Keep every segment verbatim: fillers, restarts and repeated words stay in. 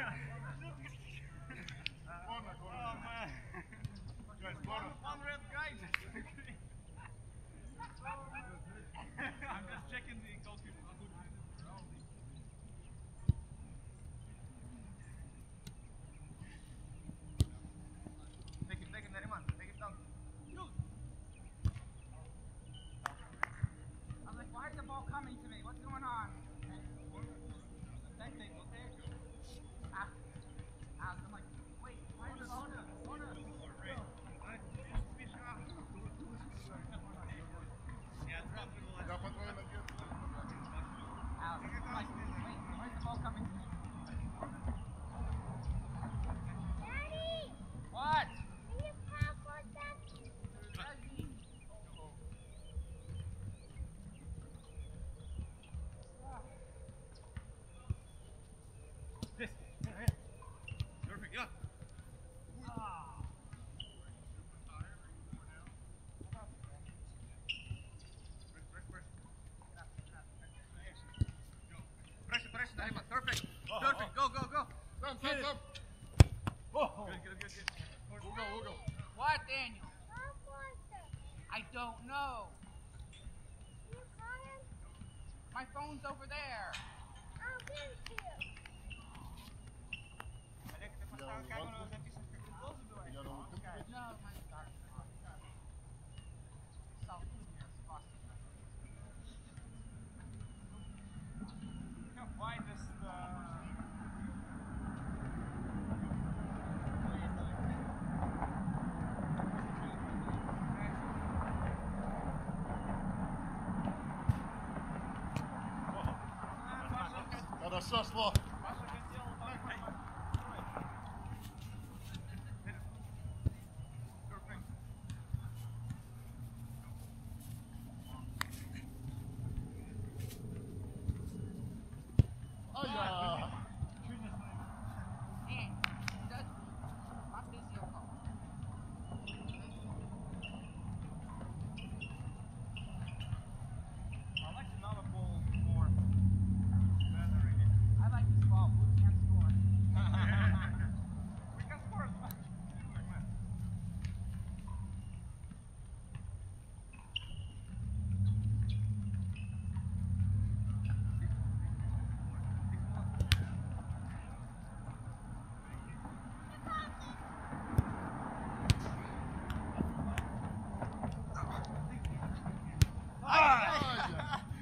One red guy. I'm just checking the goalkeeper. Take it, take it, Neriman. Take it down. I'm like, why is the ball coming to me? What's going on? That thing, okay? Ah, ah, I'm like, wait, why is the ball coming? Я по твоей ноге. Out. I'm like, wait, why is the ball coming to me? Daddy! What? Can you pass like that? Reggie. This. Perfect, yeah. Pressure, pressure, Neriman. Perfect. Perfect. Go, go, go. Сам, сам, сам. Good, good, good, good. Угол, угол. What, Daniel? Pass like that. I don't know. You caught him? My phone's over there. I'll give it to you. Я на улице. No, my God. South Korea is busted. Why does the... Хорошо шло. Ай-я. And that's my physio call. I like another ball more. Better in it. I like this ball. Blue can't score. We can score as well. Ай-я.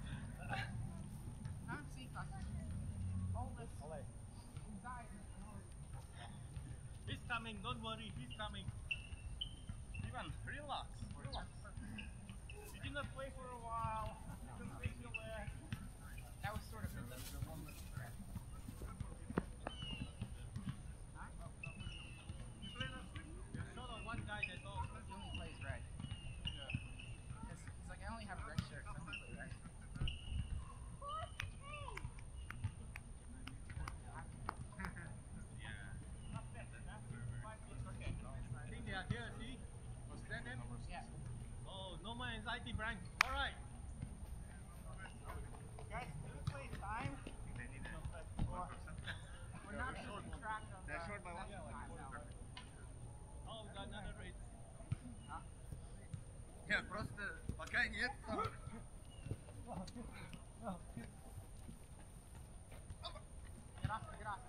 Not see all this anxiety. He's coming, don't worry, he's coming. Ivan, relax, relax. You did not play for a while. You can take your leg. That was sort of the, the one with the threat. You play last week? You saw the one guy that all. He only plays red. Because he's like, I only have a red shirt. So I'm gonna play red. Not bad, huh? Five minutes, okay. I think they are here, see? Was that them? Yeah. Oh, no more anxiety, Brian. Alright. Guys, do you play time? Or we're not keeping track of uh, They're short by one? time now. Oh, we got another race. Huh? Yeah, просто пока нет. Get off, get off.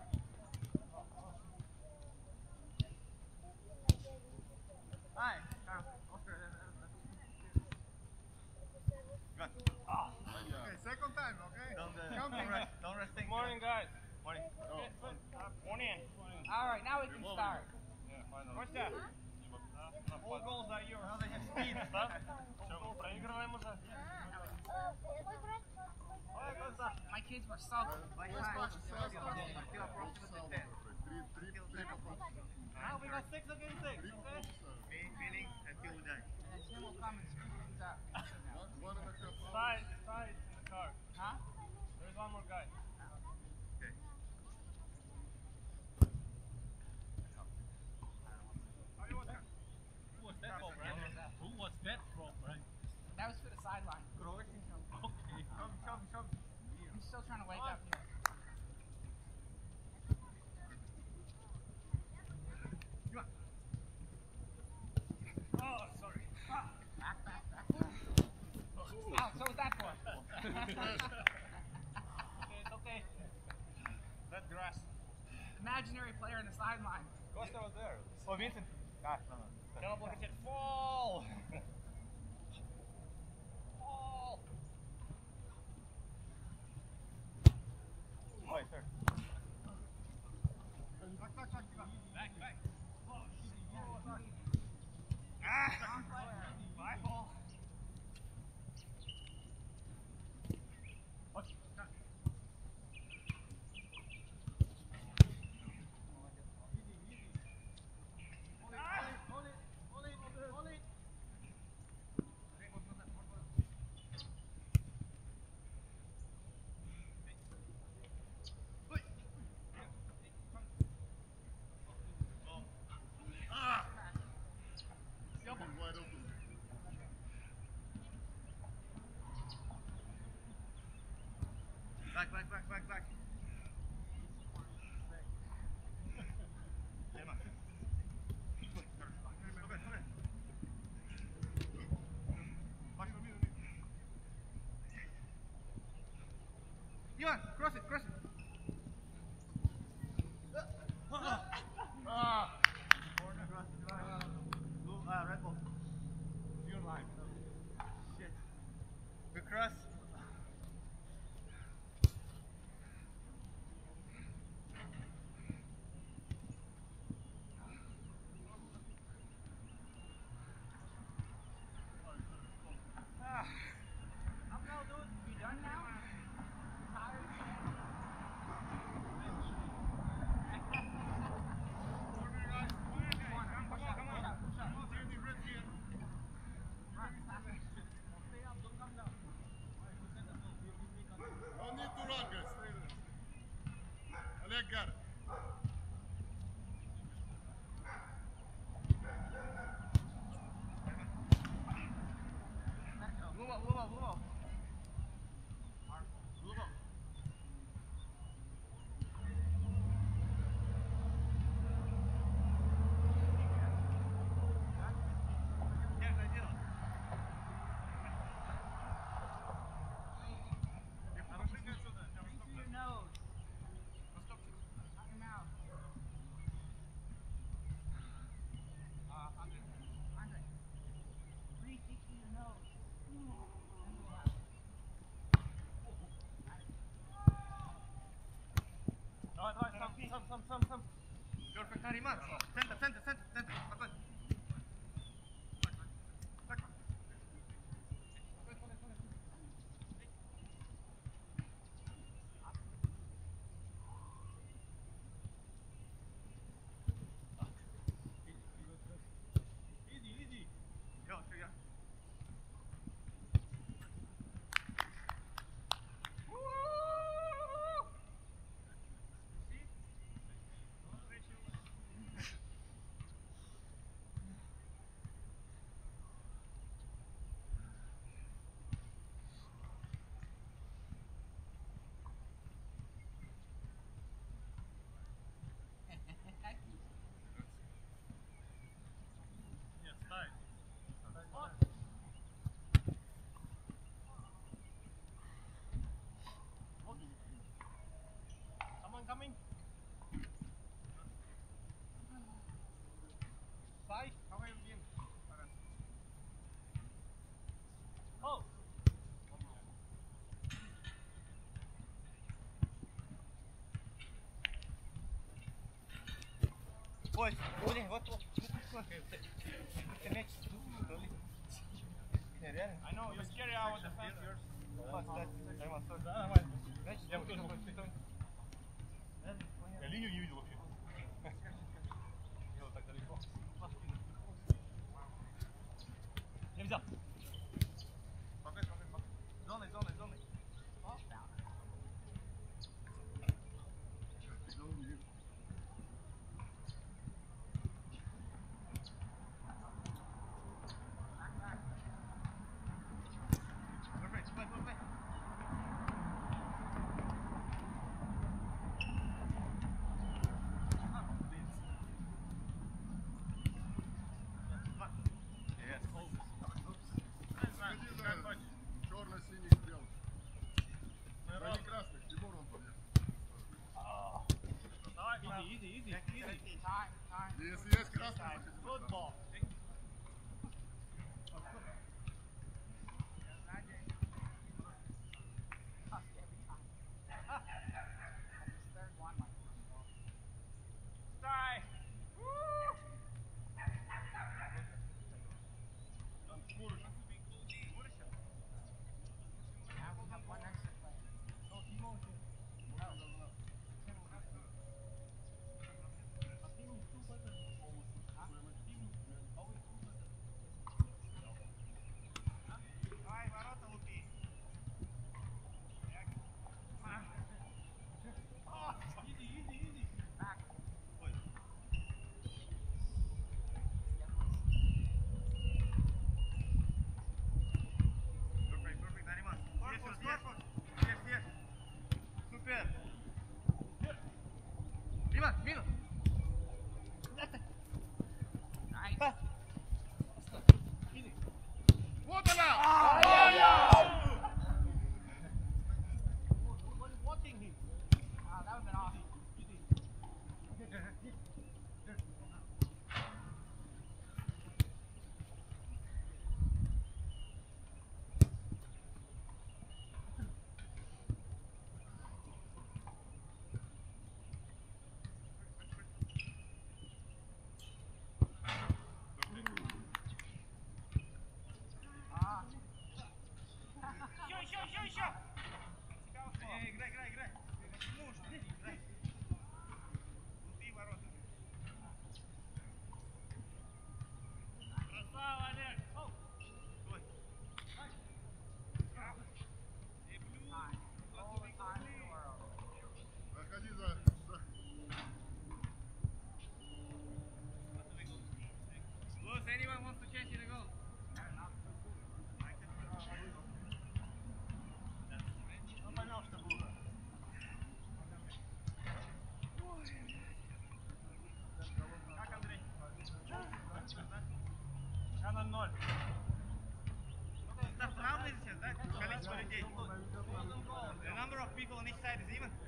Hi. Carl. Oscar. Good. Okay, second time, okay? Don't, uh, Come don't in. rest. Don't rest. Think. Morning, guys. Morning. Oh, Morning. All right, now we can start. What's that? All goals are yours. Now they have speed. Все, проигрываем уже. Uh, какой брат? Ой, глаза. My kids were sulking. Like, Ось hi. полчаса осталось. Три, три, три попытки. Now we got six against six. Три Okay. полчаса. Feeling until we die. And then Tim will come and screw things up. One one and a half hours. Side, side in the car. Huh? There's one more guy. Okay. Who was that for, Brian? Who was that for, Brian? That was for the sideline. Okay. Come, come, come. I'm still trying to wake up here. imaginary player on the sideline. Costa was there. Oh, Vincent. Ah, no, no. Cannot block it. Fall! Fall! Oh, sir. Back, back, back, back. Back, back. Ah! My fault. Wide open. Back, back, back, back, back. Ivan, cross it, cross it. Ah! Blue, uh, red ball. You're line. Shit. Good cross. Ah. I'm no, dude. You done now? Tired? No need to run, guys. Stay there. Oleg got it. Blue ball, blue ball, blue ball. Blue ball. Yes, I do. To your nose. Not your mouth. Uh, Andre. Andre. Three feet to your nose. Давай, давай, сам, сам, сам, сам, сам. Perfect, Нариман. Центр, центр, центр, центр. Спокойно. Так, так. Easy, easy. Я, все, я. Yes, tight. Someone coming? Sai, how are you been? Oh! Ой, блин, вот, вот, вот, ты мяч сдули. Не, реально. I know, you scary our defense. Вот, кстати, Айман, стой. Да, нормально. Мяч, Я стой, тоже стой, могу. стой. Я линию не видел вообще. Я вот так далеко. Я взял. Пока, пока, пока. Зоной, зоной, зоной. Perfect, play, play, play. Easy, easy, easy. Time, time. Если есть красный, значит Football. Third one, my Sky. Now we have one extra player. Давай, ворота лупи. Иди, иди, иди. Back. Ой. Perfect, perfect, Animal. Yes, yes, yes. Yes, yes. Super. Мимо, мимо. Nice. Вот она! What is watching him? Wow, that would have been awesome. Ah. Еще, еще, еще, еще. Эй, играй, играй, играй. Ну, играй. Лупи ворота. Красава, Олег. Оу. Стой. Эй, блю. Time. All the time in the world. Заходи за... за- Lewis, anyone wants to change it to go? Ну, поймем, что было. Как, Андрей? Я на ноль. Так, равно сейчас, да? Количество людей. The number of people on each side is even?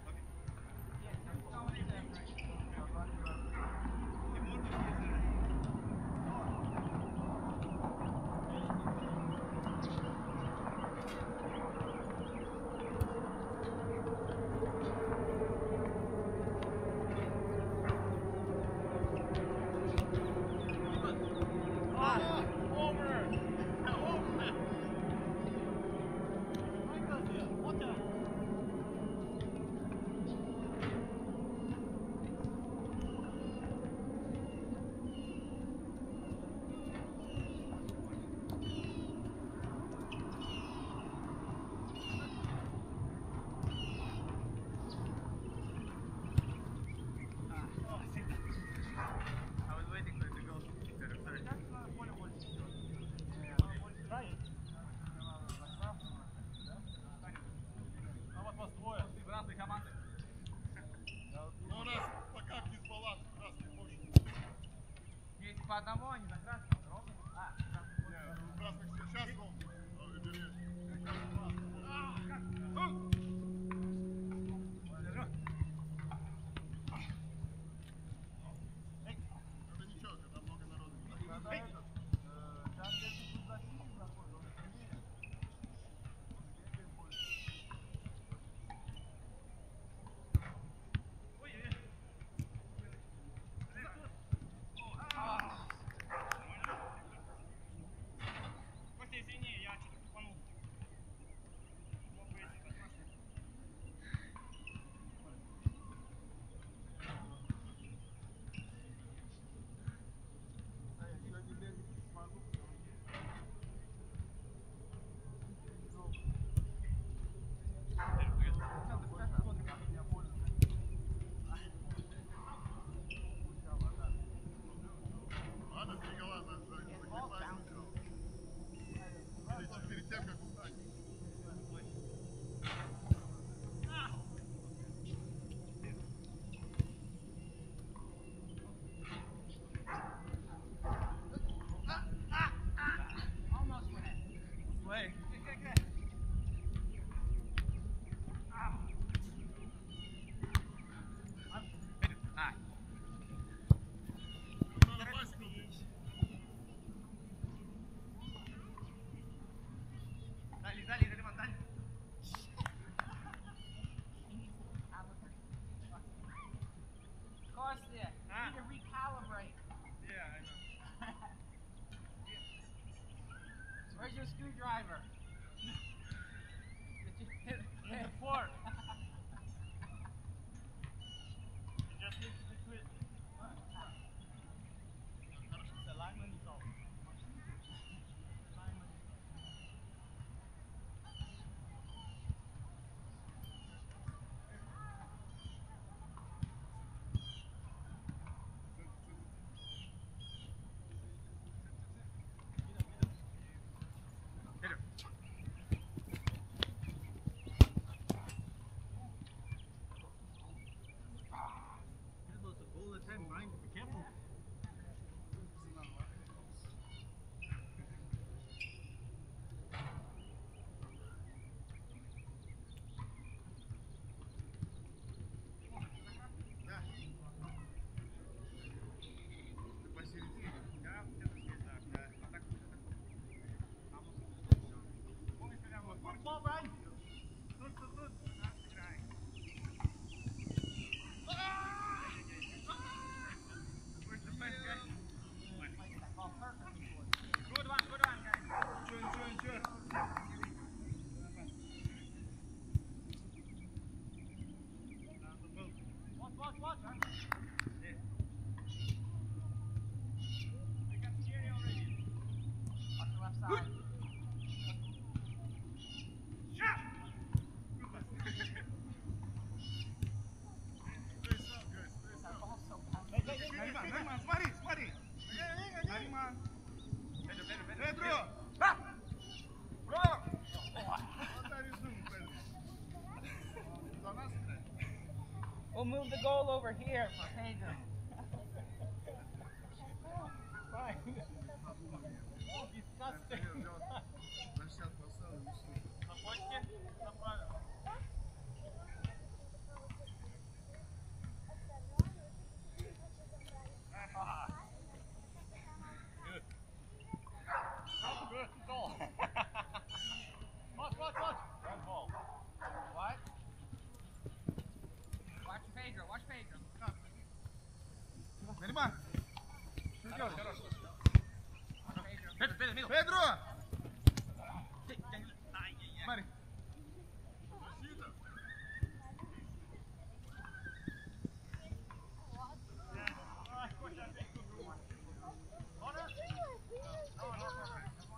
I was waiting for it to go instead of third. А вот вас двое из разных команд. Ну, у нас пока дисбаланс, красный больше. Есть по одному, они за красным. Ровно? А, Не, у красных сейчас ровно. Ну, бери. Это ничего, когда много народу. driver. Hit, In the fourth. You just need to twist it. The lineman is off. Lineman is off. Hit her. You're supposed to bowl the time, Brian. Be careful. Ball, Brian. Good, good, good. Where's the first guy? Good one, good one, guys. Sure, sure, sure. Watch, watch, watch. Huh? Yeah. You got Thierry already. Watch the left side. Shot! That ball's so pumped. Hey, hey, hey, hey, Nariman, hey, Nariman, смотри, смотри. Nariman. Pedro, Pedro, Pedro. Pedro. Ah! Bravo! What are you doing, Pedro? За нас играть? We'll move the goal over here for Pedro. Fine. Disgusting. На шаг поставил, и всё. На почте? Направо. Ah. Good. Good goal. Watch, watch, watch. Good ball. What? Watch Pedro, watch Pedro. Нариман. Что Хорош, делаешь? хорош. Watch Pedro. Pedro, Pedro, amigo. Pedro! Ай-яй-яй. Смотри. Ай, Коля, опять тут. Ладно? No, no, no.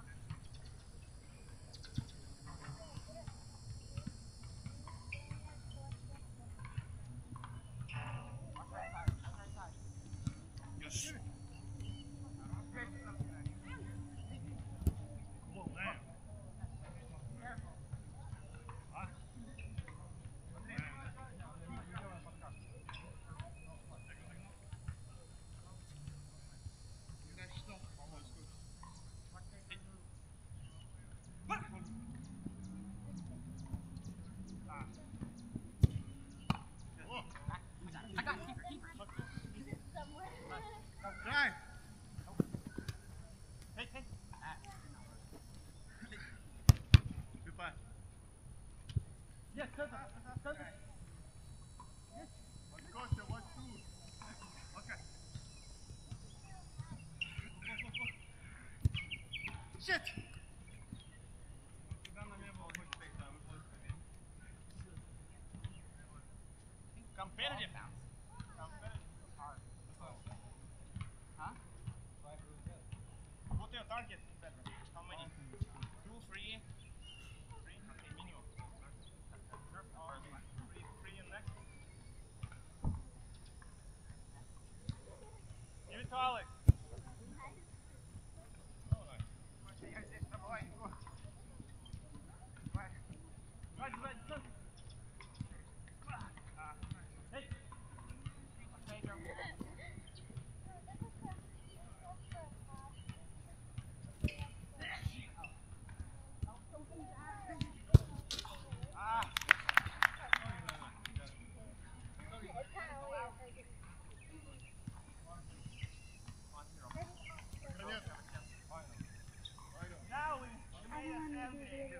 Watch right side, watch right side. Yes. Well, damn. Careful. А? I got keeper, keeper. Дай. Hey, hey. Goodbye. Yes, sir. Sir. What Kostya, what two? Okay. Shit! Competitive. Huh? What's your target, Pedro? How many? Two, three? Three? Okay, minimum. Or three, three in next? Give it to Alex. Oh, nice. Right, right, right. Hey. Pedro. Ah. Now we made a standing.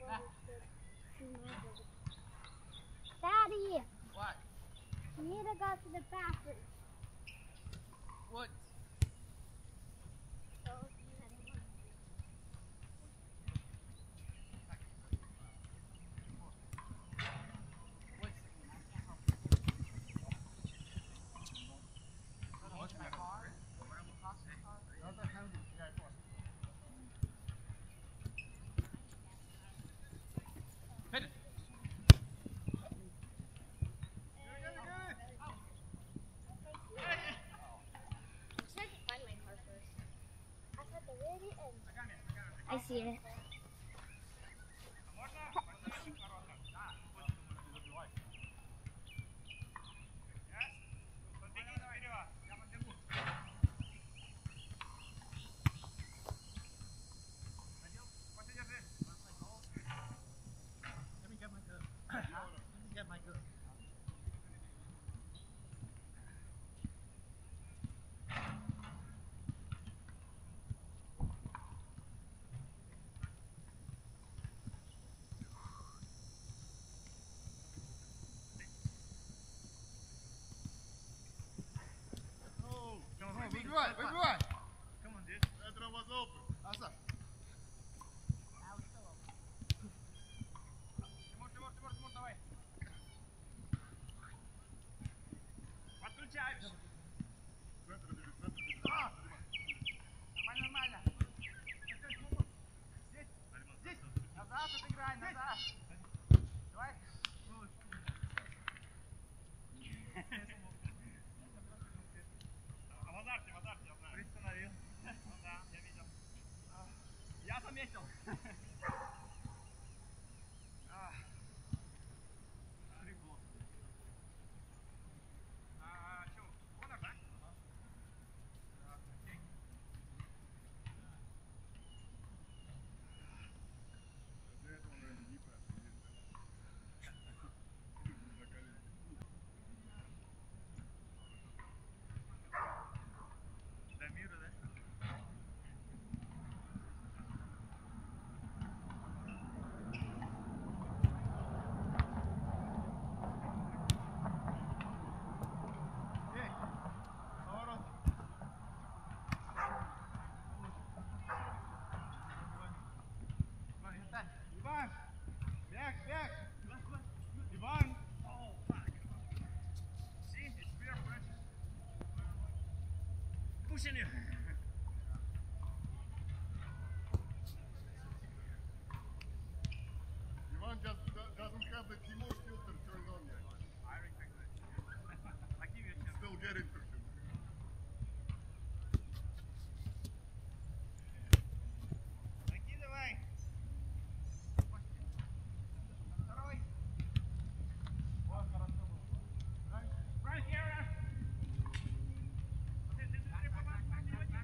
Daddy, What? we need to go to the bathroom. What? So, I see it. Let me get my gun. Let me get my gun. Oh, Come on, выбивай, выбивай. Come on, dude. Pedro was open. Asa. Тимур, Тимур, Тимур, Тимур, давай. Подключаешь. Центр бежит, центр бежит. А! Нормально, нормально. Здесь, здесь. Назад отыграй, назад. Давай. А в азарте, в азарте, я знаю. Приостановил. Ну да, я видел. Я заметил. Прикол. А, что, Конор, да? Для этого, наверное, не так. На колени. До мира, да? Эй, поворот. Иван, Иван, Иван, бег, бег. Иван. Oh, fuck. See, it's peer pressure. Pushing you. Ivan just do- doesn't have the Timur filter turned on yet. I respect that. I give you a chance. Still getting to him. Закидывай. Второй. Вот, хорошо было. Right here. Okay, this is your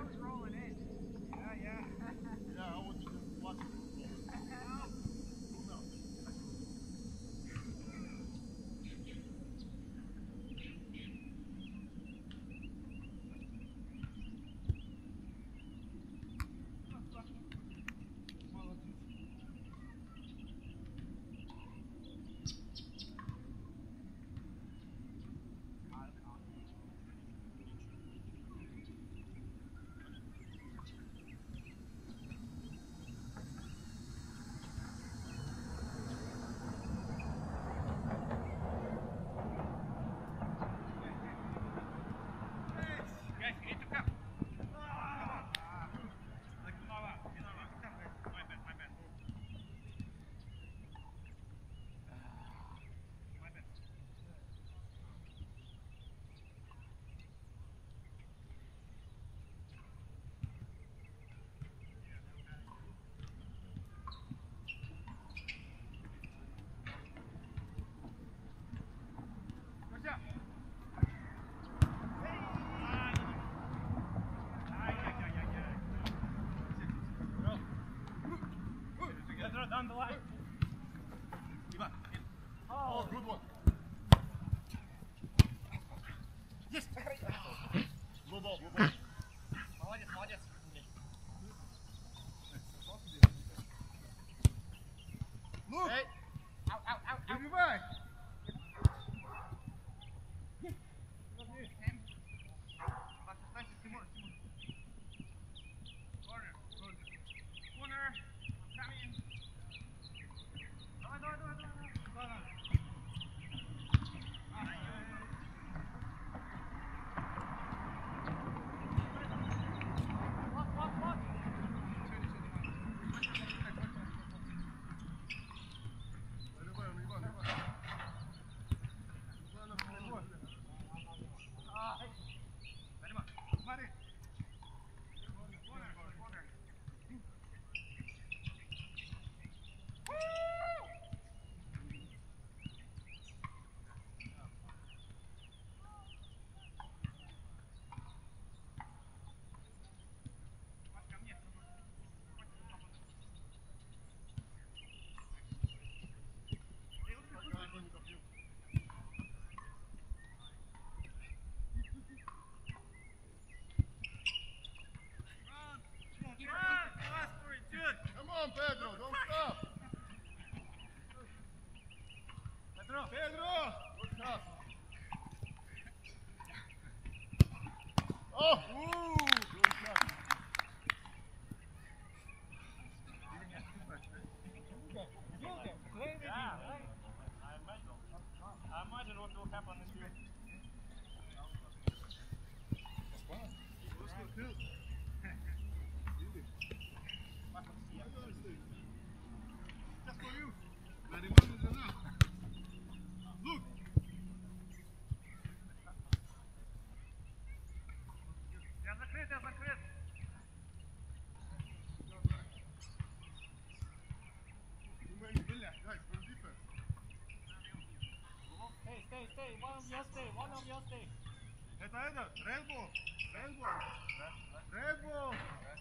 That was rolling in. Yeah, yeah. Yeah, I was just watching it. No. Guys, you need to come. Like Nova, Nova. My bad, my bad. My bad. Good job. Down the line. Ivan, in. Oh, good one. Yes. Blue ball, blue ball. Молодец, молодец. Look! Hey. Ow, ow, ow, ow. Перебивай! Corner, good. Corner, come in. Давай, давай, давай, давай, давай. Вот, вот, вот. Наливай, наливай, наливай. Ладно, наливай. Нариман, Смотри. corner, corner. Маш, ко мне. Пока его не добью. Иван, класс идет. Come on, Pedro, don't stop. Петро. Pedro! Good pass. Oh! Ooh! Good shot. Yeah, I imagine. I imagine what will happen if you. Just for you. Нариман is enough. Look! Я закрыт, я закрыт. Guys, for defense. Stay, stay, stay. One of you stay. One of you stay. Это это, Red Bull. Red Bull. Red Bull.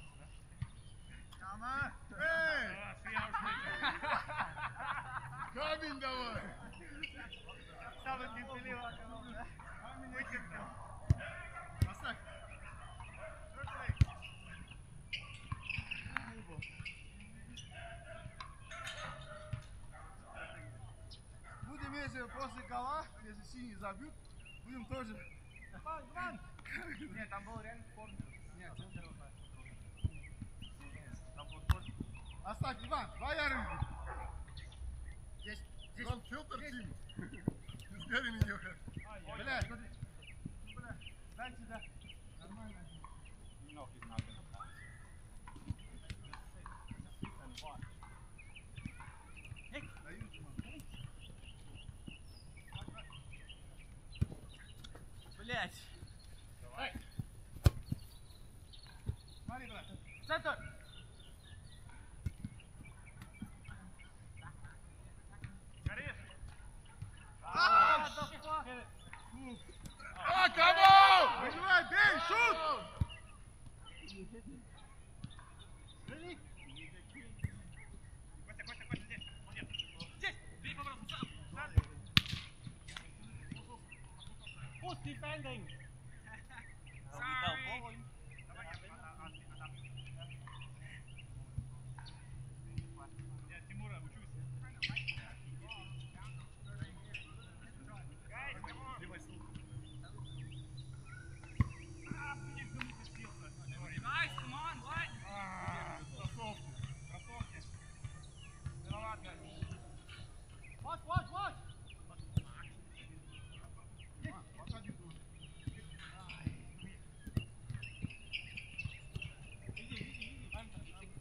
Come on. Эй! Uh, three hours later. Камень давай. Самый терпеливый. Вытерпел. Поставь. Будем, если после гола, если синий забьют, будем тоже. Иван, Иван. Нет, там был реально спорт. Нет, Там был спорт. Оставь, Иван, твоя рыба. здесь, здесь. Don't filter team. He's getting in your head. Блядь, смотри. Бля, дай сюда. Нормально. No, he's not gonna pass. Just sit and watch. Даю, Димон. Блять. Давай. Смотри, брат. Центр. Горишь. А, What the fuck? А, come on! Выбивай, бей, шут!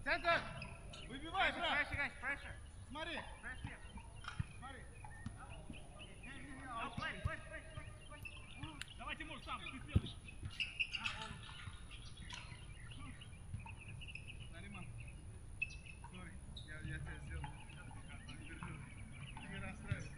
Центр! Выбивай, Pressure, брат! pressure, guys, pressure. Смотри! Pressure. Смотри! No, play, play, play, play, play. Давай, Тимур, сам, ты сделай. Нариман. Сори, я, я тебя сделал. Не держу. Не расстраивайся.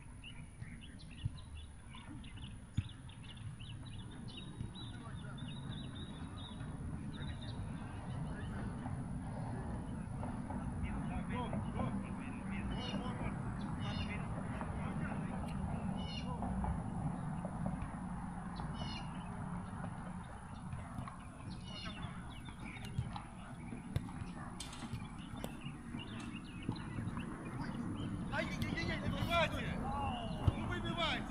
Ай-яй-яй-яй, не выбивайте! Ну выбивайте!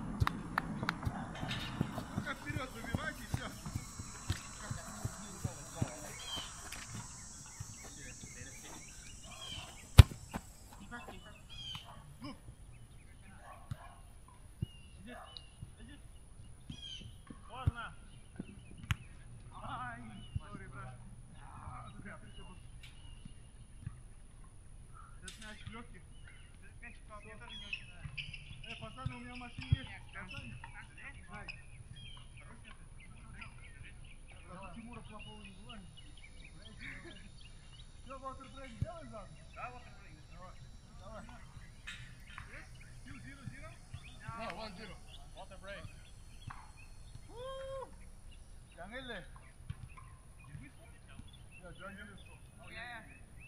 Ну-ка вперед выбивайте и все. Ну. Поздно. Ай, сори, брат. А, зря, ты что-то- Этот мяч легкий. Мяч упал, мне тоже не очень нравится. Э, пацаны, у меня в машине есть. Пацаны. Ай. Как у Тимура плохого не бывает. Все, ватербрейк сделай завтра? Да, вот это и- Давай. Давай. Two zero zero? No, one zero. Water break. Woo! Janelle. Yeah, Janelle. Oh, yeah, yeah.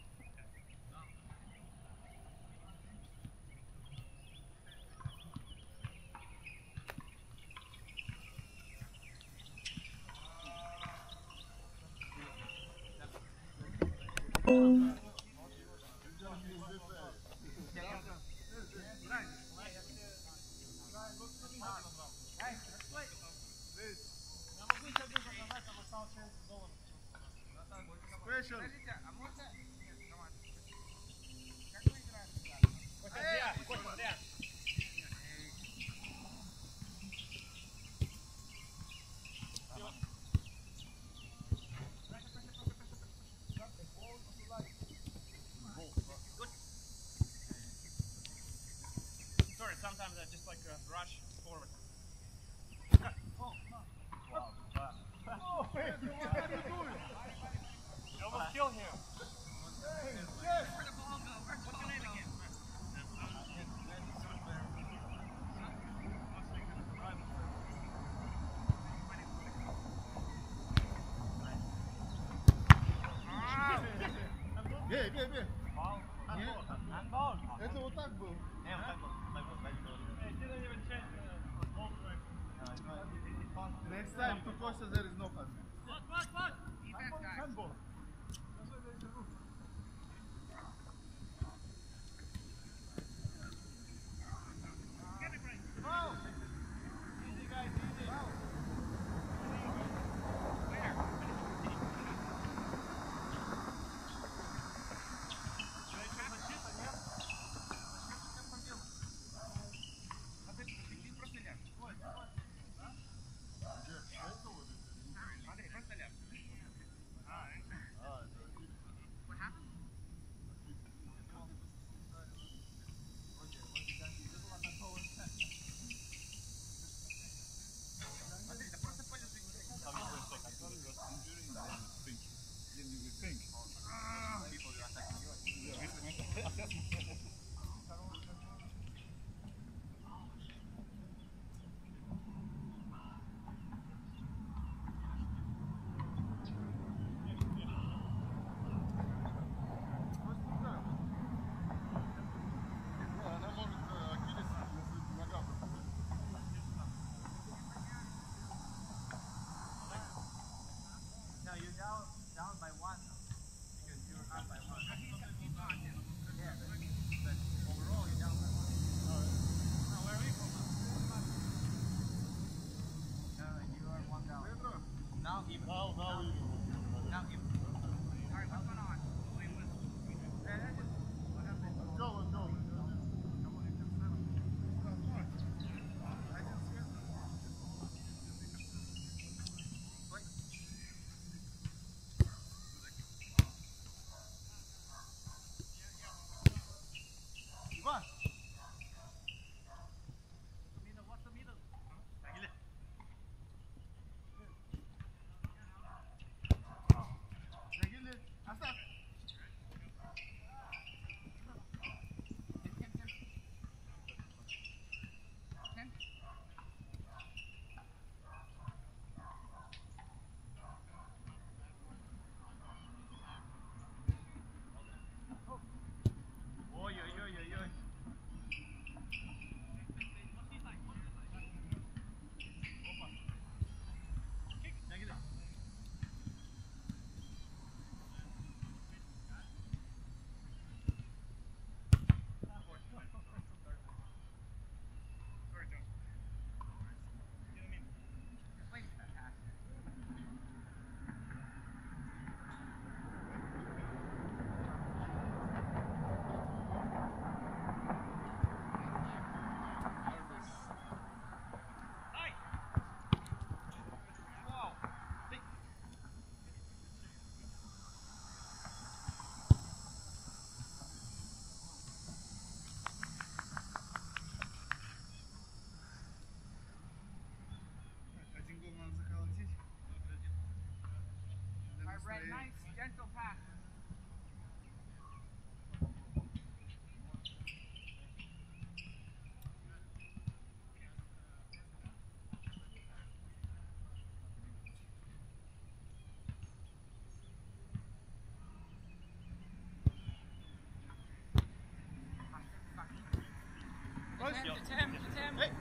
Guys, let's play. Я могу сейчас показать, а вы стал шесть долларов. Special. Подождите, а можно... Нет, нормально. Как мы играем? Костя, зря, Костя, зря. Sorry, sometimes I just like uh, rush forward. Oh, hey, what are you doing? You almost killed him. Hey, yes. Where'd the ball go? Where- What's your name again? Бей, бей, бей. Handball. Нет. Handball. Это вот так было. Не, вот так вот. Так вот, так вот. Hey, didn't even change the ball track. Next time, to Costa, there is no pass. What, what, what? Red, nice, gentle pass. It's him, it's him, it's him. Hey.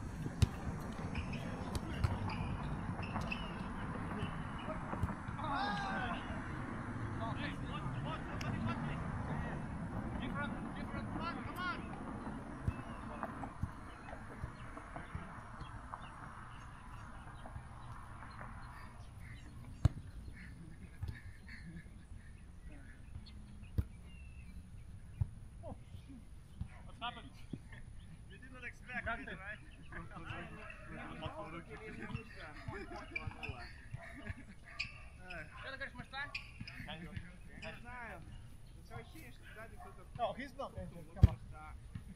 What's happened? We did not expect Как it, ты? right? Что ты говоришь, мышца? Не знаю. Такое ощущение, что сзади кто-то... Oh, he's not going to come up. Да.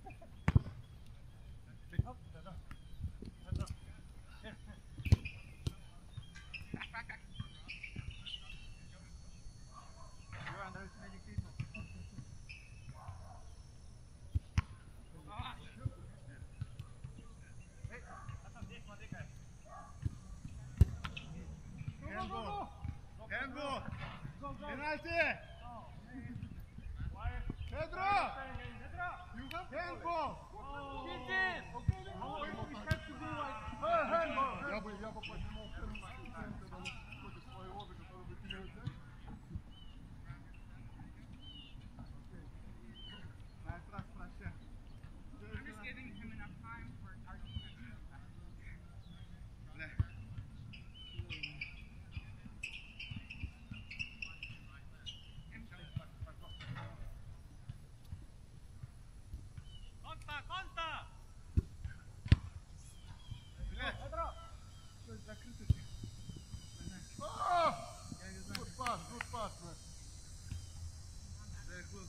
You're underestimating people. Handball! Handball! Penalty! Pedro! You have handball! Я бы, я бы поднимал когда выходишь своего, который выкидывает мяч. Nice раз, прощай. I'm just giving him enough time for our defense. Бля. Конста, Конста! Бля. Что это закрыто? Я не знаю. Good pass, good pass, bro. Very good.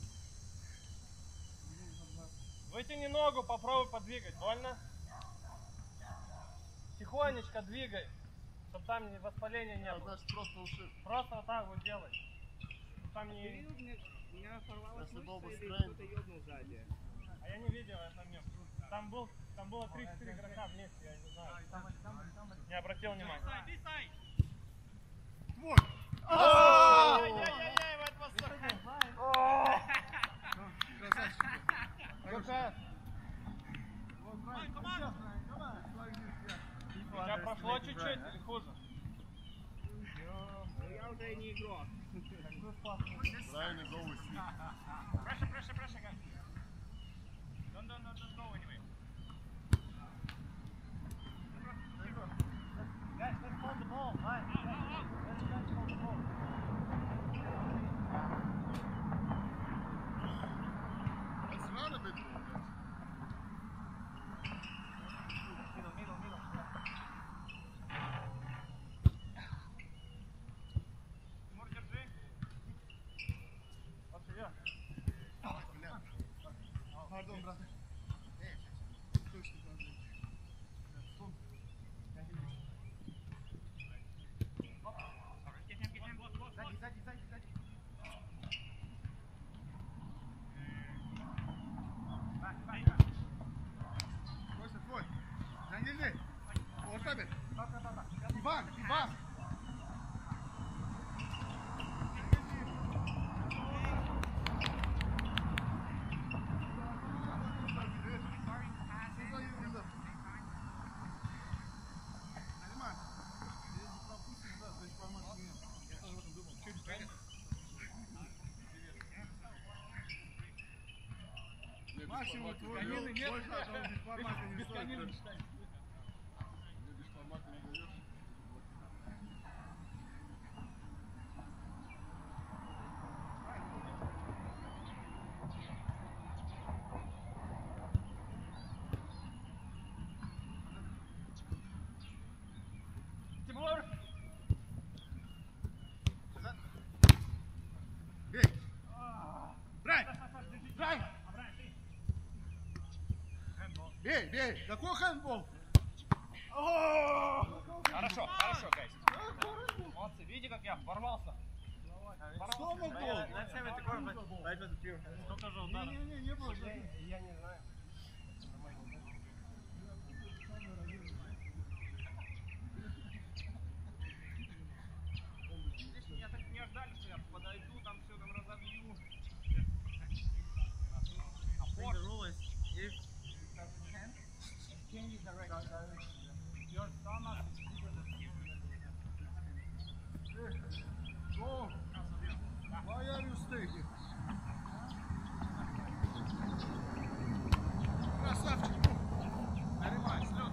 Вытяни ногу, попробуй подвигать. Больно? Тихонечко двигай, чтобы там не воспаления не было. Значит, просто ушиб. Просто вот так вот делай. Чтоб Там Ты не... видел, мне, меня порвалась Если был бы мышца или стрейн. кто-то ёбнул сзади? А я не видел, я там не... Там, был, там было три-четыре игрока вместе, я не знаю. Не обратил внимания. Твой! Ай-яй-яй-яй, вот высокий. Красавчик. Какая? У тебя прошло чуть-чуть или хуже? Ну я уже не игрок. Правильно, go with me. Pressure, pressure, pressure, guys. Don't, don't, don't, don't go anyway. Guys, let's hold the ball. Right. Let's just hold the ball. Let's run a bit more, guys. Middle, middle, middle. Тимур, держи. Вот вперед. Бля. Пардон, брат. Точно, брат. Сзади, сзади, сзади, сзади. Back, back, back. Костя, твой. Зангелди. Орта бер. Back, back, back, back. Иван, Иван. Максимум твой гол, больше этого без формата не стоит. Мне без формата не даешь. Тимур! Бей! Брай! Брай! Бей, бей! Какой хэндбол? Хорошо, хорошо, гайс. Молодцы, видите, как я ворвался? Что мог Да, гол? я- let's have it the court, but that was pure. Сколько же ударов? Не-не-не, не было. Я не знаю. Видишь, я так не ожидали, что я подойду, там все там разобью. I think the rule is if Changes direction. Your stomach is bigger than Гол. Why are you staying? Красавчик. Наримай, слёт.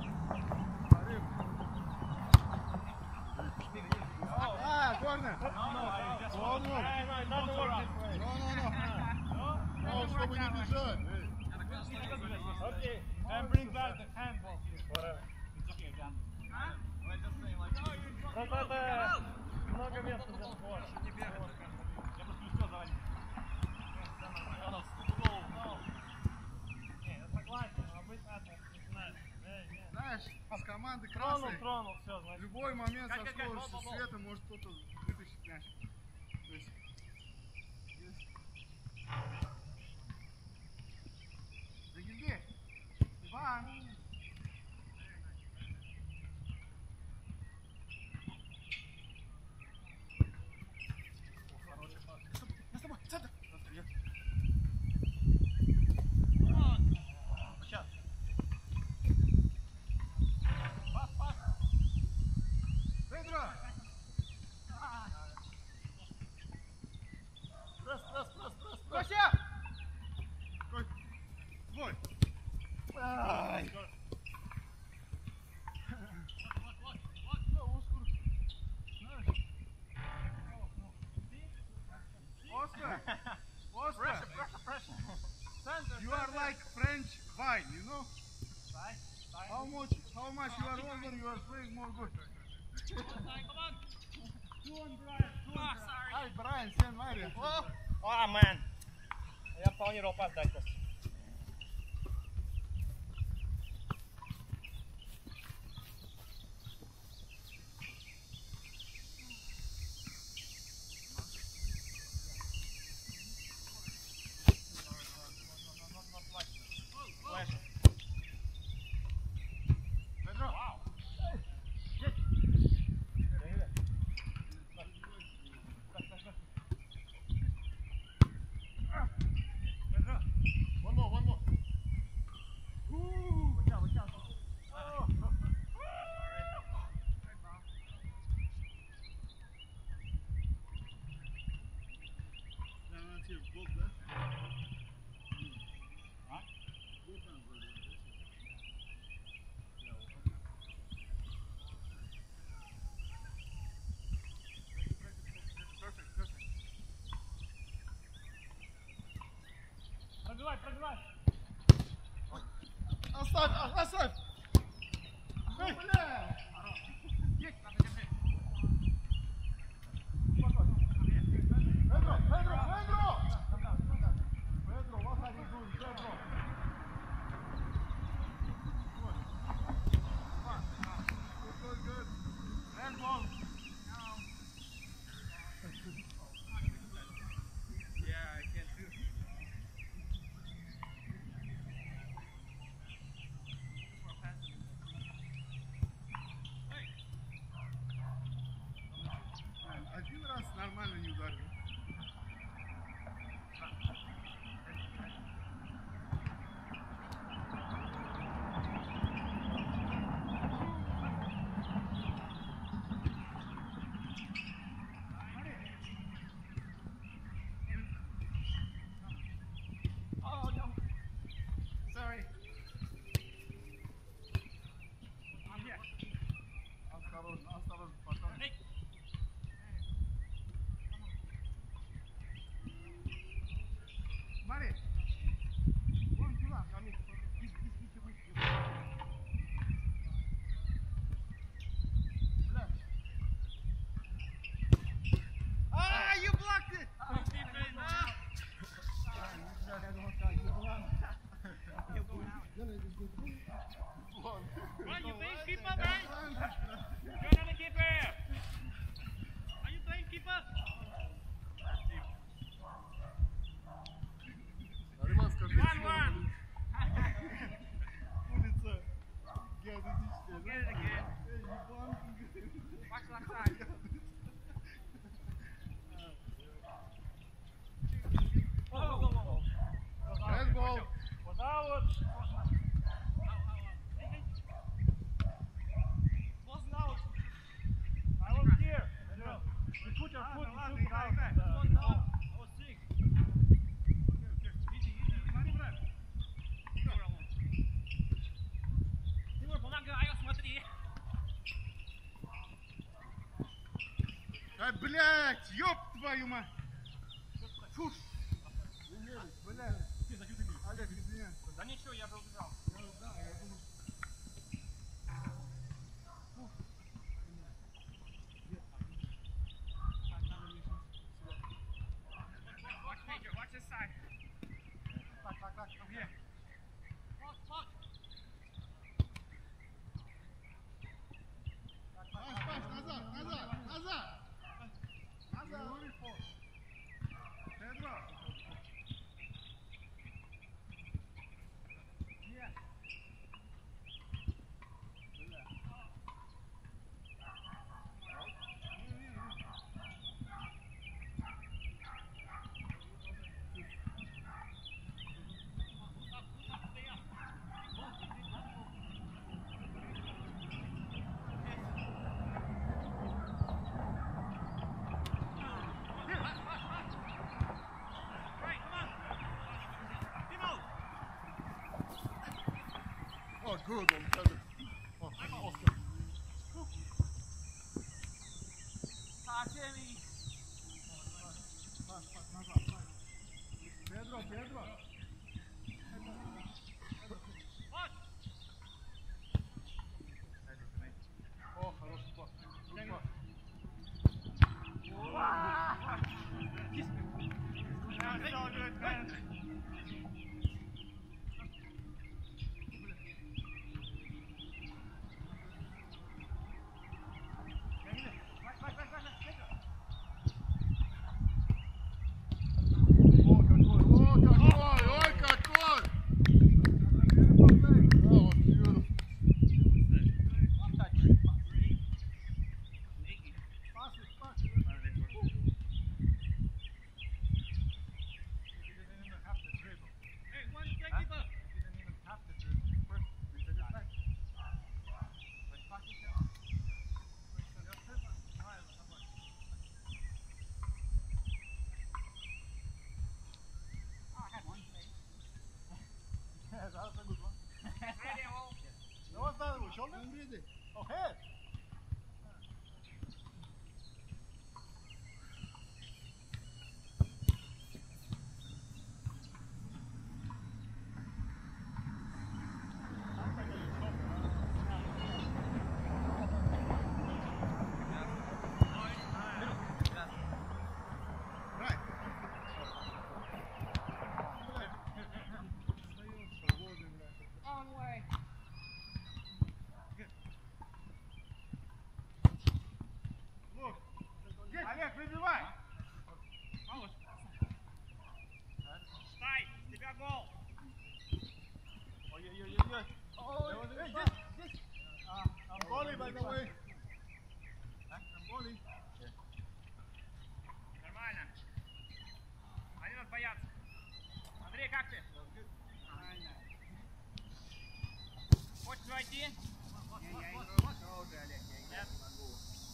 Ah, corner. no, no, I just No, no. it doesn't work this way. No, no, no. No, чтобы не бежать. Эй. Okay, and bring back the handball here. Whatever. It's okay, done. We're just saying like, oh, you're Просто это много места для спора. не бегать. Я бы включил заводить. Не, я согласен, но быть надо, не знаю. Знаешь, с команды Тронул, красной тронул, все, в значит. любой момент Как, со как, как, скоростью бол, бол, бол. света может кто-то вытащить мяч. То есть, Загильдей, Иван. Я с тобой, центр. Сейчас. Педро. Пресс, пресс, пресс, пресс, пресс. Кося! Кось, твой. Ай. Oscar, Oscar, Pressure, pressure, pressure. Center, you are like French wine, you know? How much, how much you are older, you are playing more good. Ай, Брайан, Сен Мария. А, мэн. Я планировал опоздать просто. Педро. One more, one more. Ooh. Watch out, watch out. Perfect, perfect. Пробивай, пробивай. Оставь, а- оставь. Эй, бля. Есть, надо держать. Педро, Педро, Педро. put your Ладно, foot ладно, too играй, far. играй. Oh, no. Oh, six. Окей, окей. Иди, иди, смотри, брат. Тимур, алло. Тимур, помогаю, смотри. Ай, блядь, ёб твою мать. Фу. Блядь. Олег, извини. Да ничего, я же убежал. Да, я думаю, Watch Major, watch his side. так, так, так. Где? Look, look. Паш, Паш, назад, назад, назад. Назад. Педро. Нет. Right, come on. Timo. Oh, good on Pedro. Oh, Oscar. Artemi. Паш, Паш, назад, Паш. Педро, Педро. Watch. О, хороший пас. Good пас. That's all good, man. О, какой, о, какой, ой, какой! That was beautiful. One touch. Pass it, pass it. He didn't even have to dribble. Hey, one goalkeeper. He didn't even have to dribble. First, we did it back. But pass it down. I had one save. Yeah, that was a good one. Ready, all. That was the shoulder? Oh, head. Right. On way. Look. Олег, выбивай. Алло. Стай, у тебя гол. Ой-ой-ой-ой. Oh, There was a hey, good this, this. Uh, I'm goalie, by the way. I'm goalie. Нормально. Они нас боятся. Андрей, как ты? Хочешь войти? Я, я иду. Тоже, Олег, я иду. Нет. Могу.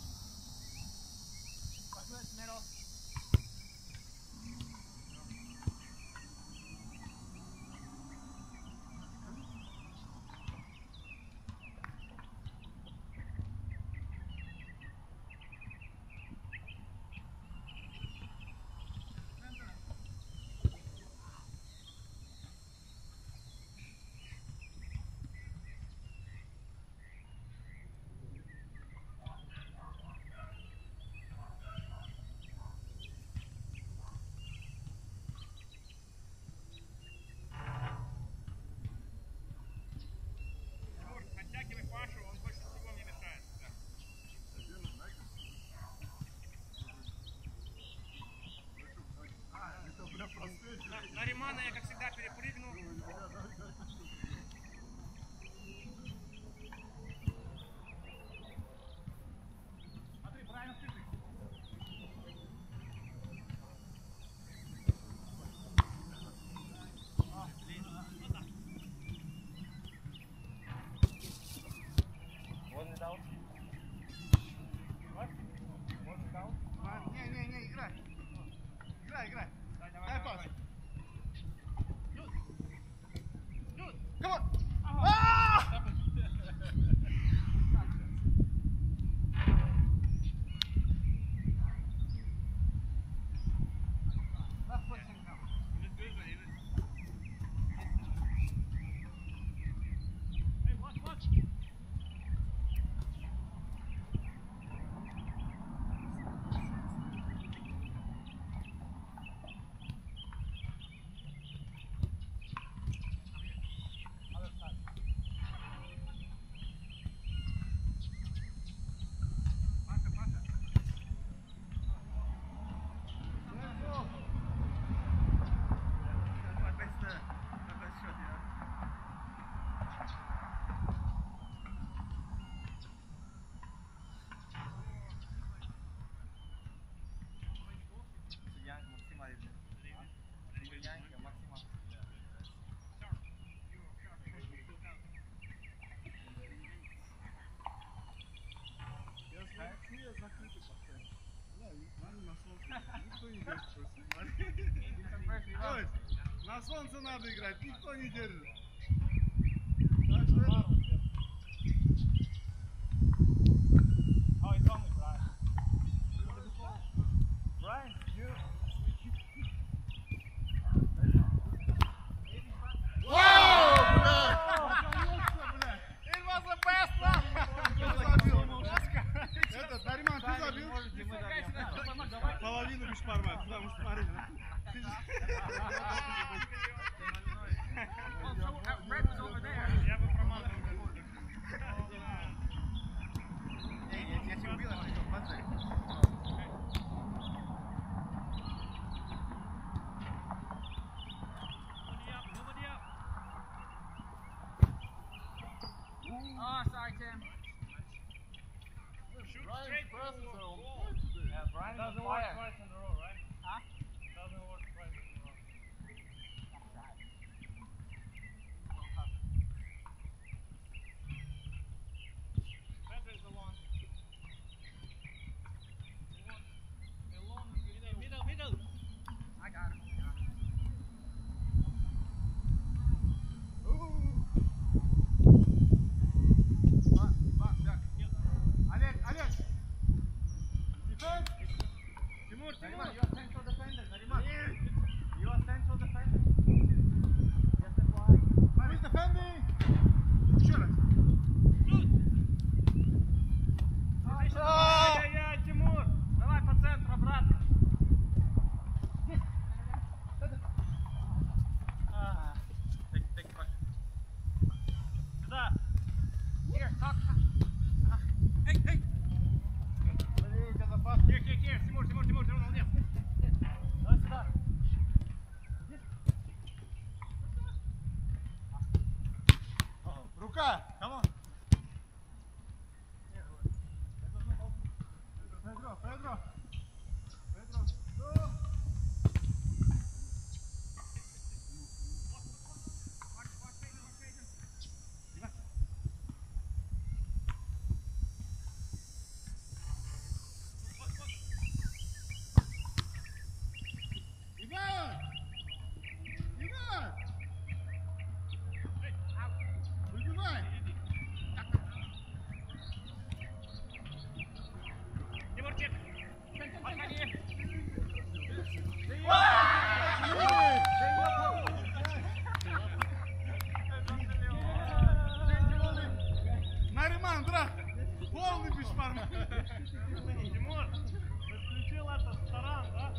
Пошли, middle. Ой, на солнце надо играть, никто не держит. Так что это... Oh, it's on with Brian. Brian, you. It was the best one! Это, Нариман, ты забил? Половину бешпармак, потому что смотри. Red was over there. Я бы промазал. Я тебя убил, а ты что, пацан? Oh, sorry, Tim. Shoot Brian straight presses through. are on Goal. point today. Yeah, Brian is Doesn't on work fire. twice in a row, right? Huh? Doesn't work twice in a row. Better is the one. The one. The long, middle, middle, middle. I got him. Олег, Олег! Defense! Тимур, Narimан, Тимур. you are central defender. Nariman. You are central defender. Yes, that's why. Who is defending? Еще раз. Ай-яй-яй, Тимур. Давай по центру обратно. Ah. Take, take it back. Сюда. Here, talk. Hey, hey! Here, here, here. Тимур, Тимур, Тимур, Тимур, молодец. Давай сюда. Рука! Come on! Педро, Педро! Педро! Иван! Иван! Выбивай! Тимурчик. Подходи. Нариман, брат! Полный бешпармак! Тимур, ты включил этот таран, да?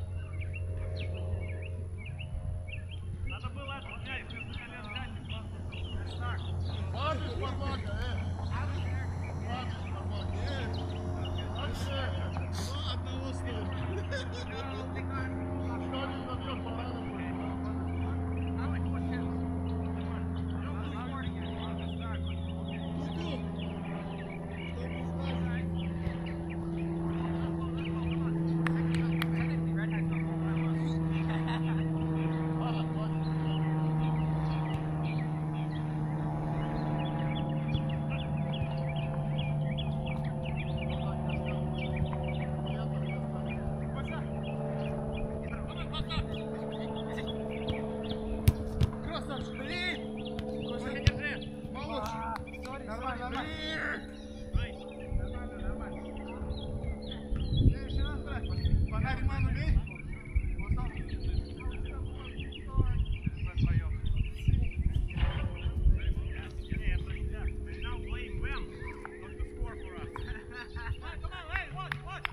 Надо было это взять, вместо колен взять и просто так. Два бешпармака, э! Два бешпармака, э! Вообще! Два одного стоит! Что не забьет, барана будет! Красавчик! Коля, держи. Молодчик! Нормально, нормально! Нормально, нормально. Следующий раз, брат! По Нариману бей! Now blame them not to score for us. Come on, hey, watch, watch.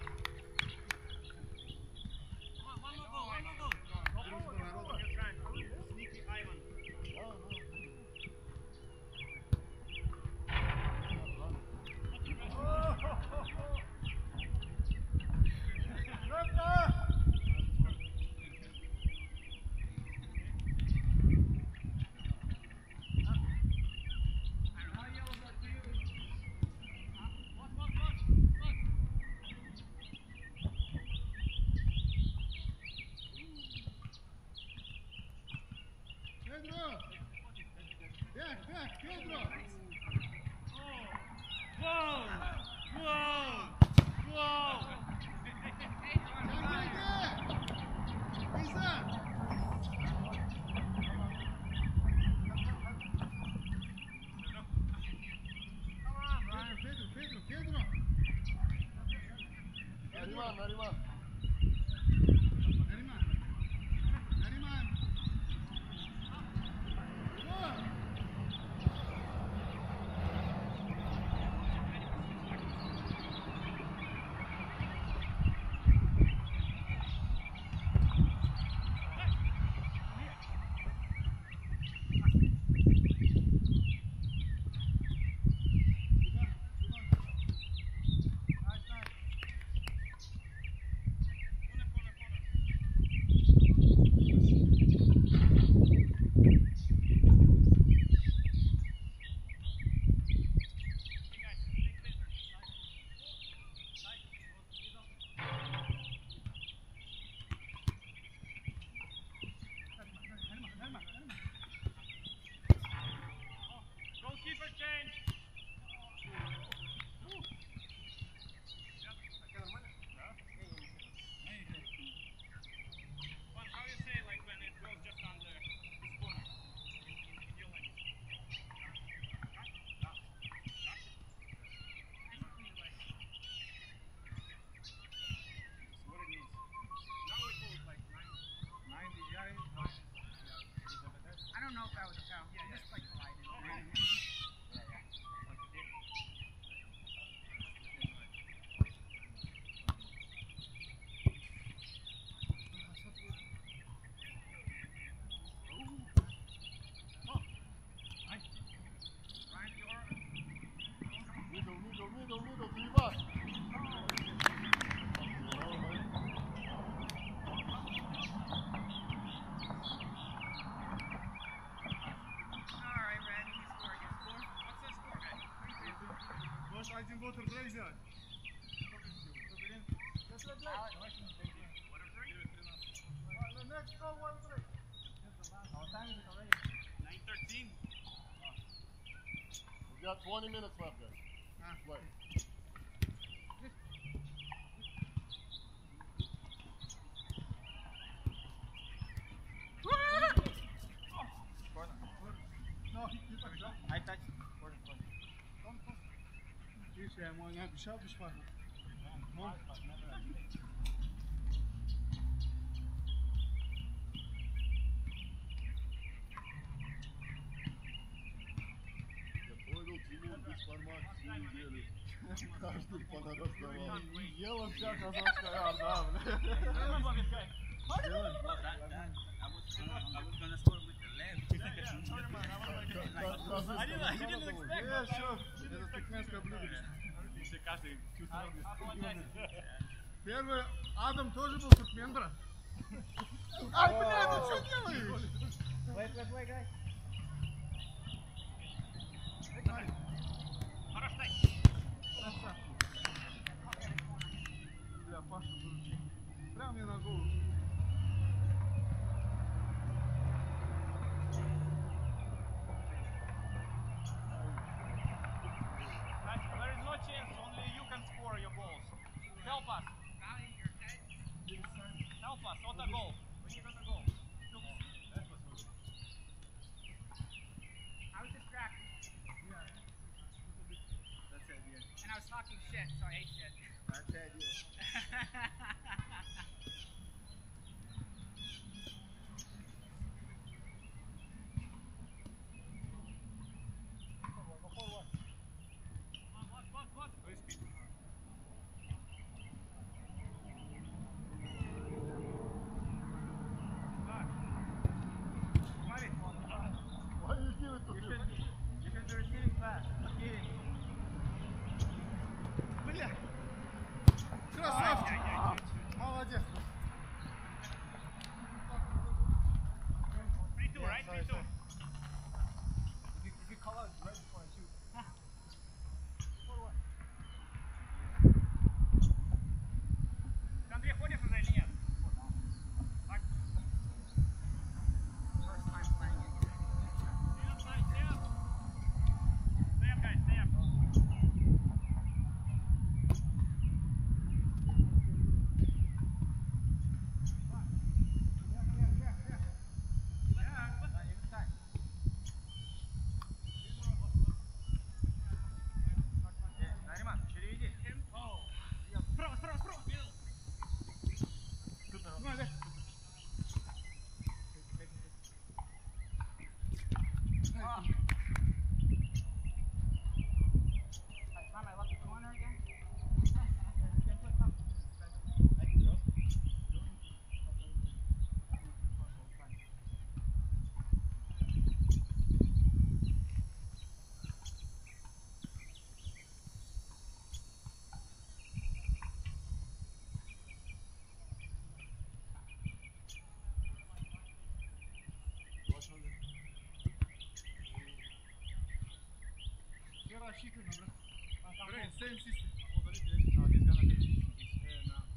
Come on, one more goal, one more goal. Go forward, go forward. You're trying to sneaky Ivan. Педро! Бег, бег, Педро! Whoa! Whoa! Whoa! Иди, иди! Nariman, Nariman. Nariman. Nariman. Goalkeeper change. Well, how you say like when it goes just under this corner in, in, in your language? What it means. Now it goes like ninety yards. I don't know if that was a foul. Yeah, just like glided. Middle, middle, middle, middle, Diva. Alright, Red, you score. You score. What's the score, guys? Можешь один год игры взять. Next goal, one three. nine thirteen. We got twenty minutes left, guys. Play. No, he keep it up. I touched. Видишь, я ему не обещал бесплатно. Я понял, Тимур без формата всю неделю. Каждый по раздавал. Ела вся казахская орда, бля. Делаем. I was gonna score with the left. I didn't, I didn't expect Э, всё, это туркменское блюдо. Если каждый чувствовал. Первый Адам тоже был туркмен, брат. Ай, бля, ну что делаешь? Wait, wait, wait, guys. Хорош, дай. Бля, Паша выручил. Прям мне на голову. Guys, there is no chance. Only you can score your goals. Help us. Help us. On the goal. We need on the goal. I was distracted. That's the idea. And I was talking shit, so I ate shit. That's the idea. What, what, what? Why you give it to him? Because they're getting fast. Getting. Бля! Красавчик! Молодец! three two, right? three two. If you call out right before I shoot. Ты, Андрей, ходишь уже или нет? Так. First time playing it. Stand, stand, stand. Stand, guys, stand. Yeah, but- shit, bro. Bro, same system. No, he's gonna do this. Yeah, no.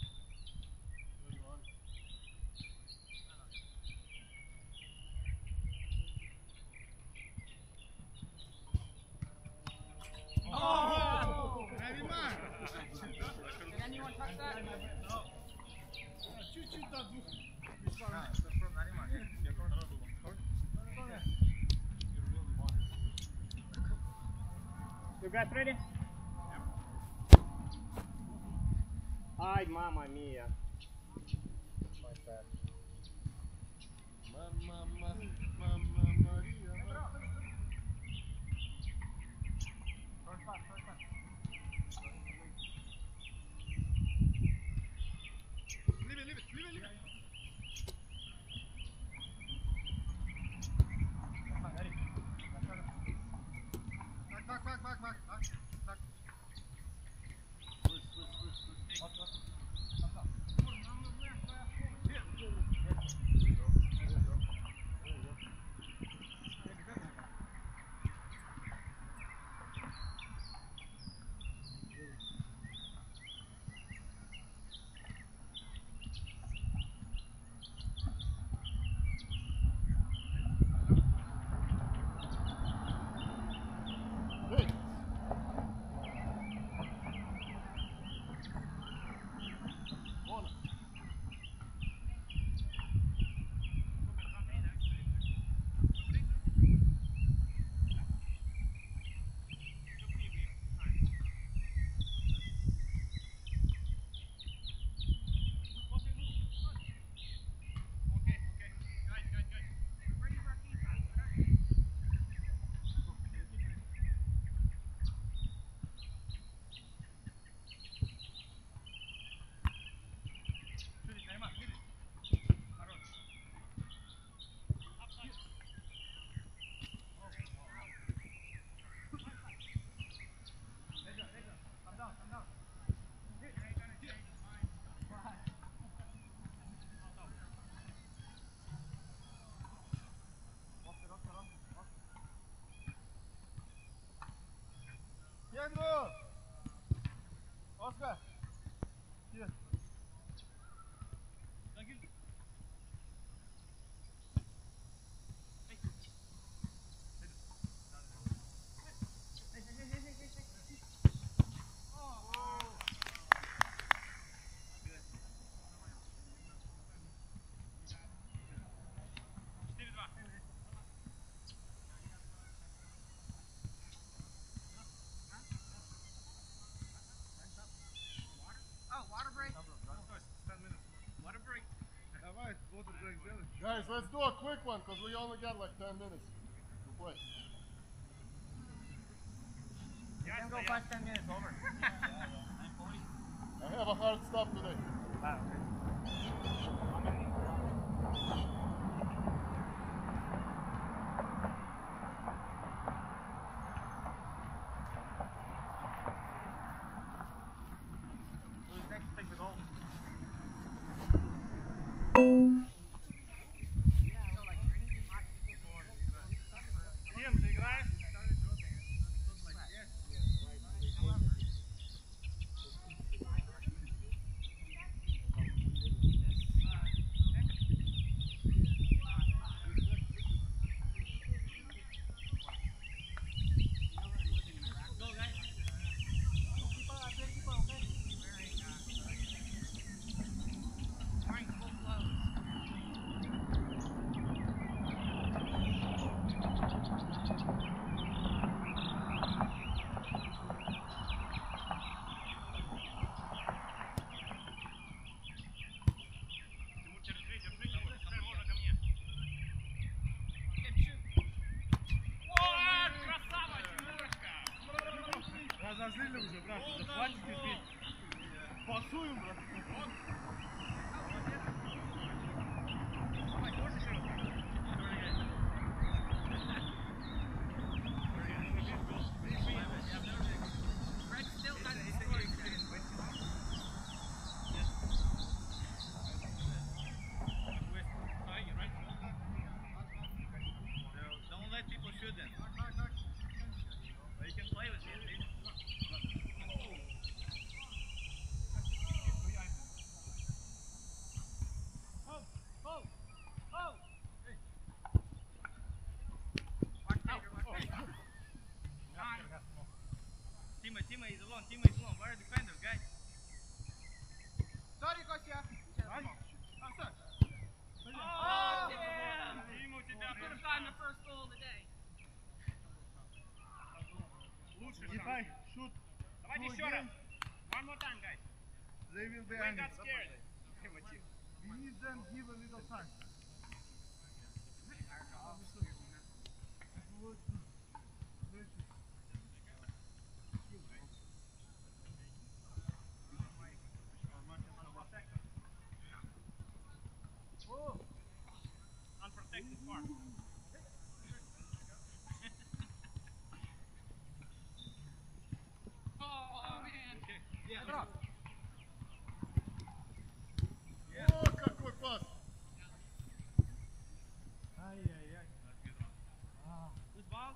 Oh! Heavy man! Did anyone touch that? No. Чуть-чуть до двух. Ah, so from Nariman, yeah. Yeah, from Nariman. You guys ready? Ay, mamma mia. Mamma, mamma Maria. First pass, first pass. Leave it, leave it, leave it, leave it. Back, back, back, back, back, back, back. Switch, switch, switch, switch. Up, up. Hey. Corner. Pedro! Oscar! Here. Давай, water break сделаем. Guys, let's do a quick one because we only got like ten minutes to play. You can go past ten minutes over. I have a hard stop today. Ah, okay. Who's next to take the goal? Ian, take that. if I shoot Давайте two еще раз. again, One more time, guys. they will be We angry. got scared. We need them give a little time. Oh, Unprotected farm. Oh, man. о, какой пас! Ай-яй-яй. Who's ball?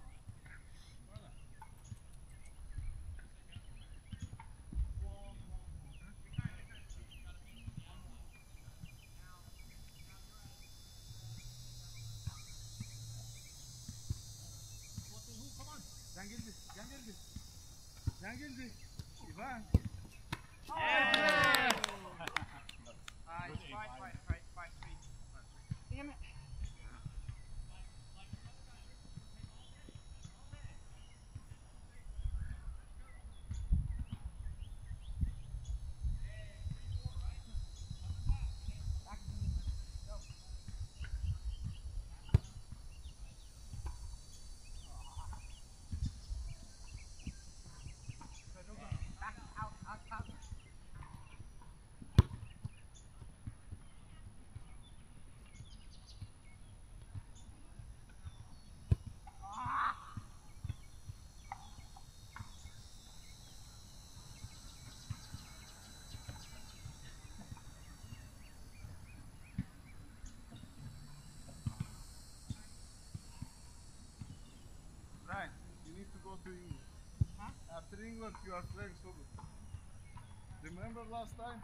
Can geldi, can geldi. Can geldi. İvan. Yeah! Uh, it's five, five, five, five, three. Damn it. Back out, out, out. Right, you need to go to England. Huh? After England, you are playing so good. Remember last time?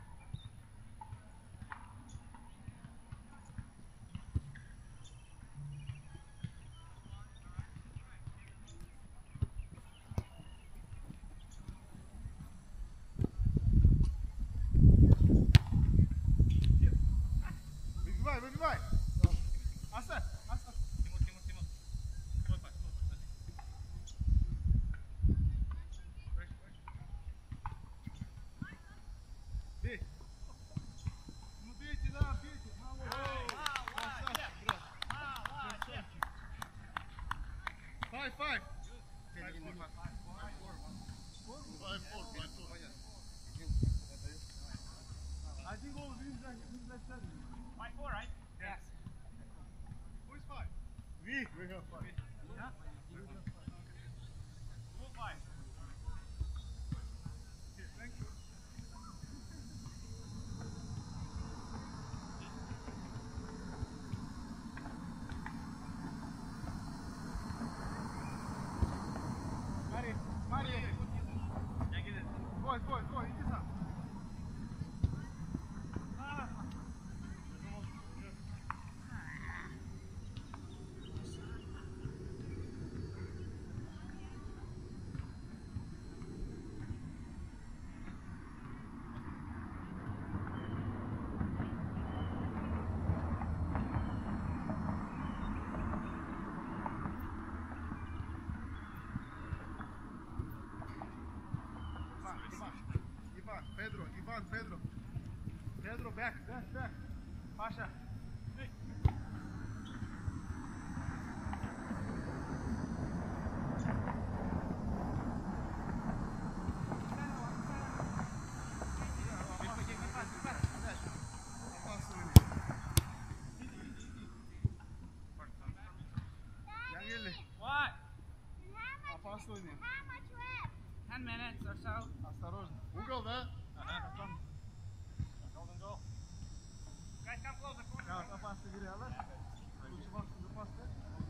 Выбивай, выбивай! Оставь, оставь. Тимур, Тимур, Тимур. Твой пас, твой пас. Бей. Ну бейте, да, бейте. Мало. Красавчик, брат. Красавчик. Five, five. Five, four, five, four. Five, four, five, four. I think all these guys, these guys said it. Five, four, right? Yes. Who is five? We. We have five. Yeah. Who's five? Okay, thank you. Мари, Мари. Я гидет. Твой, твой, твой, иди сам. Иван, Иван, Иван, Pedro, Иван, Pedro. Pedro, back, back, back. Pasha. What? Опасный. How much left? Ten minutes or so. Осторожно. Угол, да? Golden goal. Guys, come closer. Corner. Ya опасный грязь. Лучше вас запасать.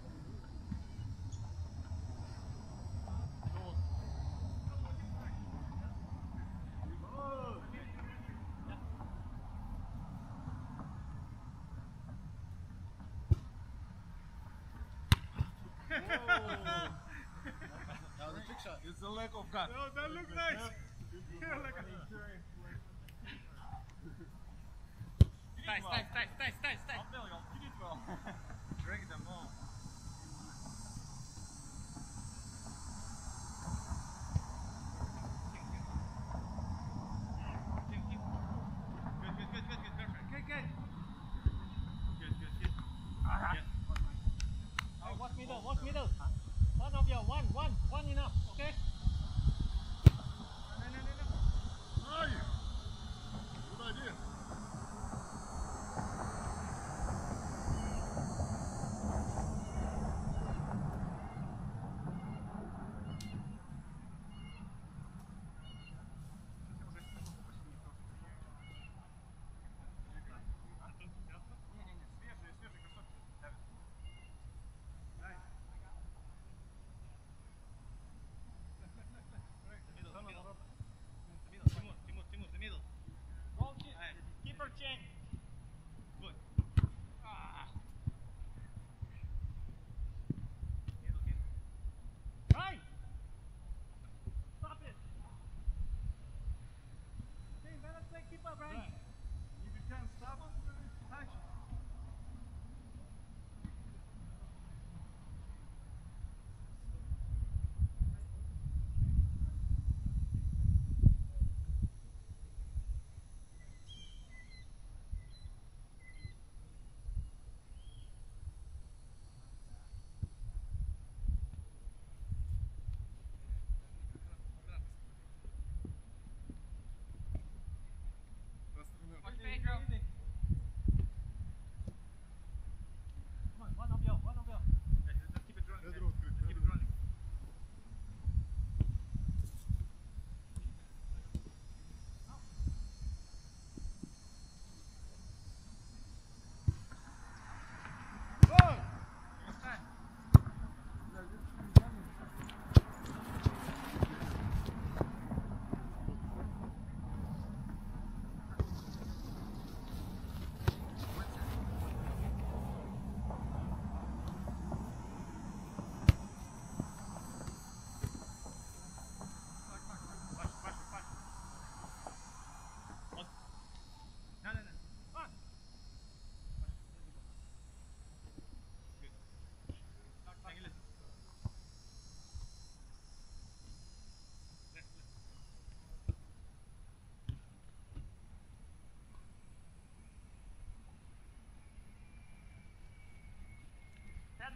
It's a lack of guts. Oh, that looks nice. Yeah, look at Staj, staj, staj, staj, staj, staj. Afbel, Jan. Je doet wel. Drag them all.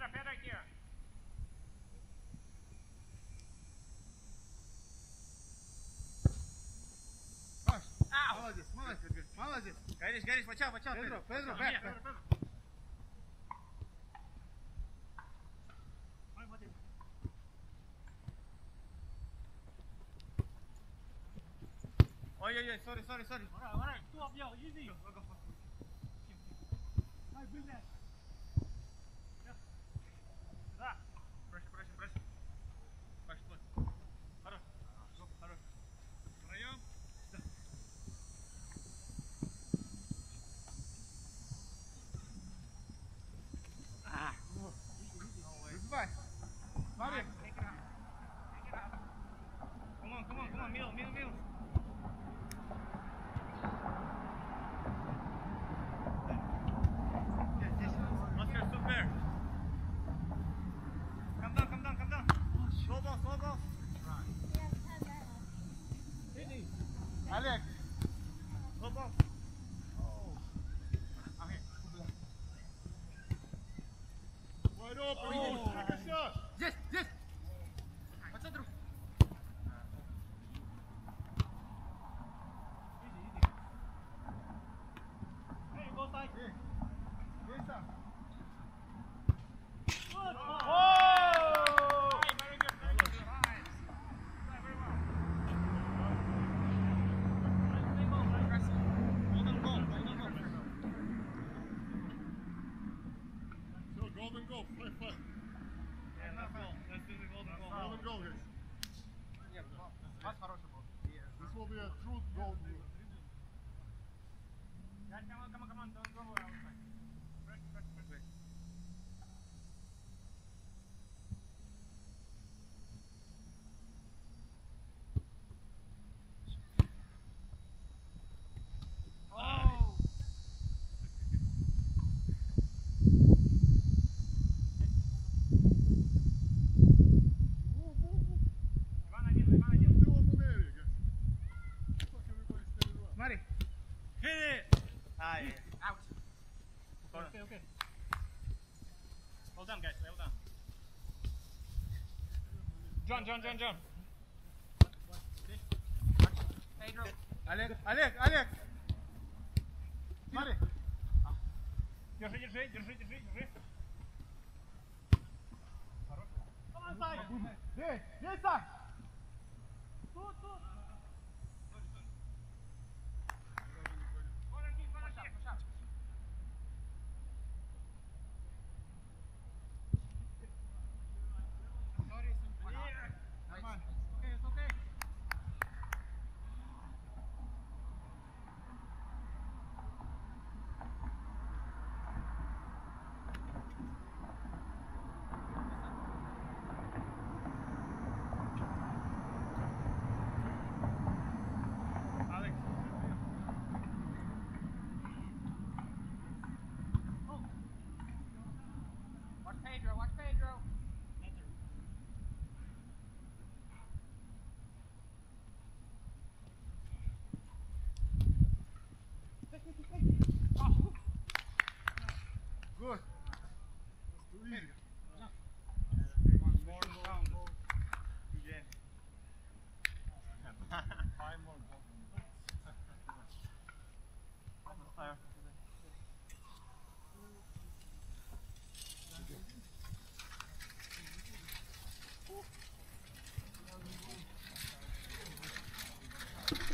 Pedro here. Молодец, молодец, молодец. Горишь, горишь, watch out, watch out. Pedro, Pedro, Watch out. back, Yeah, back. Pedro, Pedro. Ой, ой, ой, sorry, sorry, sorry. Alright, alright, two up, yo, easy. Go, go, go. Nice, bring that. Да. Pressure, pressure, pressure. Пошло. Хорош. Go, хорош. Втроем. Да. Ah. Goodbye. Mami. Take it out. Take it out. Come on, come on, come on, middle, middle, middle. Yes, yes. Oscar, stop there. Come down, come down, come down. Slow ball, slow ball. Alex. Slow ball. Okay. Wide open, Oh. Yunus, take a shot. Здесь, здесь. По центру. Hey, you go side. Hey. Yes, sir. Good. Oh! Right, very good, very good. Right. Right, very well. Aggressive. Golden goal, golden goal. So, golden goal, play, play. Yeah, that's goal. Let's do the golden goal. Golden goal, guys. Пас хороший был. This will be a true golden goal. Guys, come on, come on, come on. Don't go outside. Press, press, press, press. Oh. Иван один, Иван один. Still open area, guys. Fuck, everybody stay around. Смотри. Hit it. Ah, yeah. Out. Okay, okay. Well done, guys. Well done. John, John, John, John. Pedro. Олег, Олег, Олег. Смотри. Держи, держи, держи, держи, держи. Come on, side. Здесь, здесь, сам. Тут, тут. Corner kick, corner kick. Sorry, some yeah. Нормально. Okay, it's okay. Alex. Watch Pedro, watch Pedro. Good. Too easy.